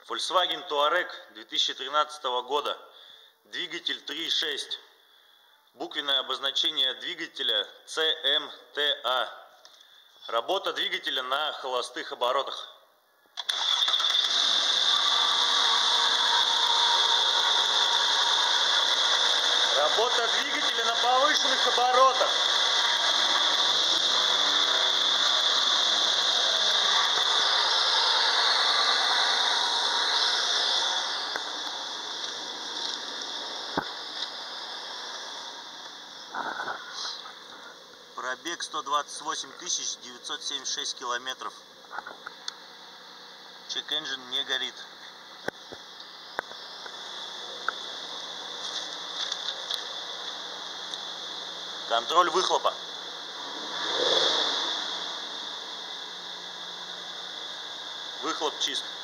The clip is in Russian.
Volkswagen Touareg 2013 года, двигатель 3.6, буквенное обозначение двигателя CMTA. Работа двигателя на холостых оборотах. Работа двигателя на повышенных оборотах. Пробег 128 976 километров. Чек-энджин не горит. Контроль выхлопа. Выхлоп чист.